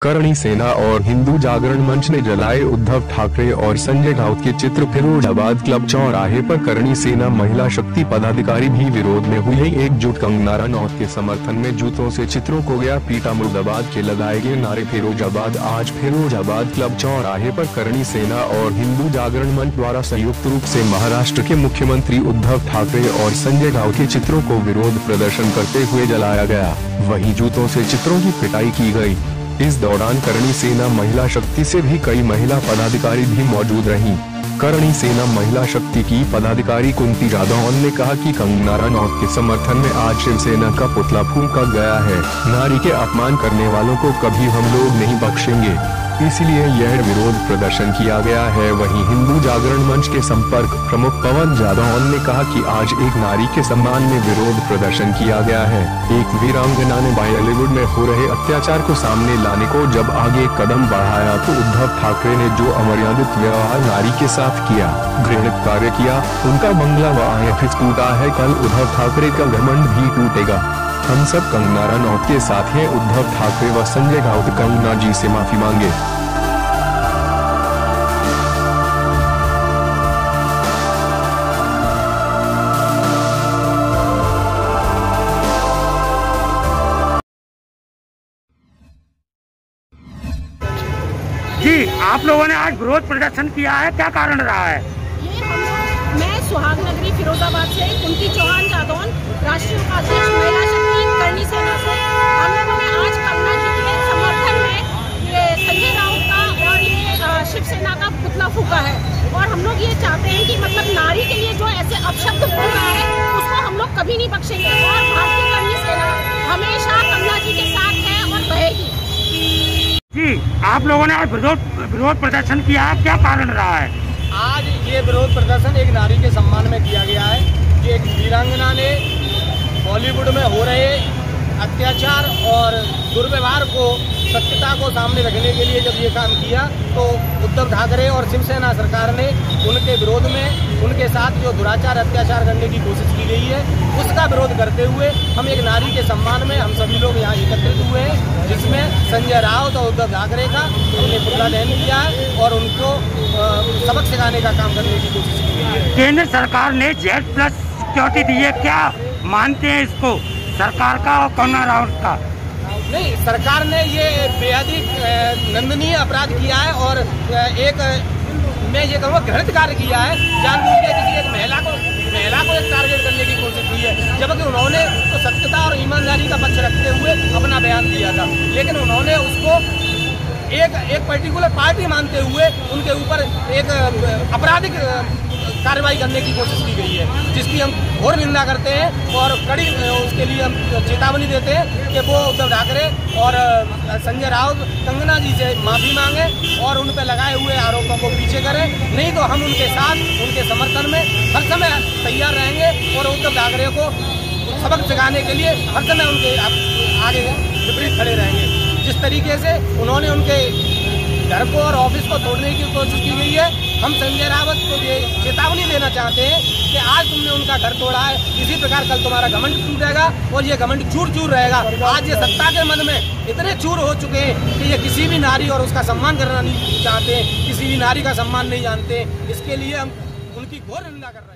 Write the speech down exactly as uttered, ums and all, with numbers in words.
करणी सेना और हिंदू जागरण मंच ने जलाए उद्धव ठाकरे और संजय राउत के चित्र। फिरोजाबाद क्लब चौराहे पर करणी सेना महिला शक्ति पदाधिकारी भी विरोध में हुए एकजुट। कंगना रनौत के समर्थन में जूतों से चित्रों को गया पीटा। मुर्दाबाद के लगाए गए नारे। फिरोजाबाद आज फिरोजाबाद क्लब चौराहे पर करणी सेना और हिंदू जागरण मंच द्वारा संयुक्त रूप से महाराष्ट्र के मुख्यमंत्री उद्धव ठाकरे और संजय राउत के चित्रों को विरोध प्रदर्शन करते हुए जलाया गया। वहीं जूतों से चित्रों की पिटाई की गई। इस दौरान करणी सेना महिला शक्ति से भी कई महिला पदाधिकारी भी मौजूद रहीं। करणी सेना महिला शक्ति की पदाधिकारी कुंती जादव ने कहा कि कंगना रनौत के समर्थन में आज शिवसेना का पुतला फूंका गया है। नारी के अपमान करने वालों को कभी हम लोग नहीं बख्शेंगे, इसलिए यह विरोध प्रदर्शन किया गया है। वहीं हिंदू जागरण मंच के संपर्क प्रमुख पवन जादव ने कहा कि आज एक नारी के सम्मान में विरोध प्रदर्शन किया गया है। एक वीरांगना ने बॉलीवुड में हो रहे अत्याचार को सामने लाने को जब आगे कदम बढ़ाया तो उद्धव ठाकरे ने जो अमर्यादित व्यवहार नारी के साथ किया, घृणित कार्य किया, उनका बंगला व ऑफिस टूटा है। कल उद्धव ठाकरे का घमंड भी टूटेगा। हम सब कंगना रनौत के साथ हैं। उद्धव ठाकरे व संजय राउत कंगना जी से माफी मांगे। जी, आप लोगों ने आज विरोध प्रदर्शन किया है, क्या कारण रहा है? ये हम लोग, मैं सुहाग नगरी फिरोजाबाद से कुंती चौहान जादौन, राष्ट्रीय उपाध्यक्ष महिला शक्ति करणी सेना से हम लोगों ने आज कंगना जी के समर्थन में ये संजय राउत का और ये शिवसेना का पुतला फूंका है। और हम लोग ये चाहते हैं कि मतलब नारी के लिए जो ऐसे अपशब्द बोल रहा है उसको हम लोग कभी नहीं बख्शेंगे। और भारतीय करणी सेना हमेशा कंगना जी के साथ है और रहेगी। जी, आप लोगों ने आज विरोध विरोध प्रदर्शन किया है, क्या कारण रहा है? आज ये विरोध प्रदर्शन एक नारी के सम्मान में किया गया है कि एक वीरांगना ने बॉलीवुड में हो रहे अत्याचार और दुर्व्यवहार को, सत्यता को सामने रखने के लिए जब ये काम किया तो उद्धव ठाकरे और शिवसेना सरकार ने उनके विरोध में उनके साथ जो दुराचार अत्याचार करने की कोशिश की गई है उसका विरोध करते हुए हम एक नारी के सम्मान में हम सभी लोग यहाँ एकत्रित हुए हैं, जिसमें संजय राउत और उद्धव ठाकरे का हमने पुतला दहन किया है और उनको सबक सिखाने का काम करने की कोशिश की गई है। केंद्र सरकार ने जेड प्लस सिक्योरिटी दी है, क्या मानते हैं इसको, सरकार का और कंगना राउत का? नहीं, सरकार ने ये बेहद ही निंदनीय अपराध किया है और एक मैं ये कहूँगा घृणित कार्य किया है। जानबूझ के किसी एक महिला को महिला को एक टारगेट करने की कोशिश की है, जबकि उन्होंने तो सत्यता और ईमानदारी का पक्ष रखते हुए अपना बयान दिया था, लेकिन उन्होंने उसको एक एक पर्टिकुलर पार्टी मानते हुए उनके ऊपर एक आपराधिक कार्रवाई करने की कोशिश की गई है, जिसकी हम घोर निंदा करते हैं और कड़ी उसके लिए हम चेतावनी देते हैं कि वो उद्धव ठाकरे और संजय राउत कंगना जी से माफ़ी मांगे और उन पर लगाए हुए आरोपों को पीछे करें, नहीं तो हम उनके साथ उनके समर्थन में हर समय तैयार रहेंगे और उद्धव ठाकरे को सबक सिखाने के लिए हर समय उनके आगे विपरीत खड़े रहेंगे। जिस तरीके से उन्होंने उनके घर को और ऑफिस को तोड़ने की कोशिश की गई है, हम संजय राउत को ये चेतावनी देना चाहते हैं कि आज तुमने उनका घर तोड़ा है, इसी प्रकार कल तुम्हारा घमंड टूटेगा और ये घमंड चूर चूर रहेगा। आज ये सत्ता के मन में इतने चूर हो चुके हैं कि ये किसी भी नारी और उसका सम्मान करना नहीं चाहते, किसी भी नारी का सम्मान नहीं जानते। इसके लिए हम उनकी घोर निंदा कर रहे हैं।